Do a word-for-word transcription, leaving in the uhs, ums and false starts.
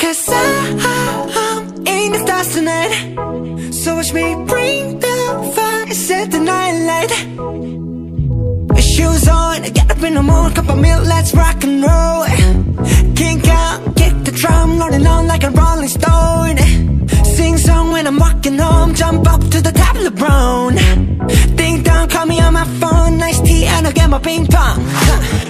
'cause I'm in the stars tonight. So watch me bring the fire, set the night light. Shoes on, get up in the morning, cup of milk, let's rock and roll. Kink out, kick the drum, rolling on like a rolling stone. Sing song when I'm walking home, jump up to the top of the brown. Ding dong, call me on my phone, nice tea and I'll get my ping pong.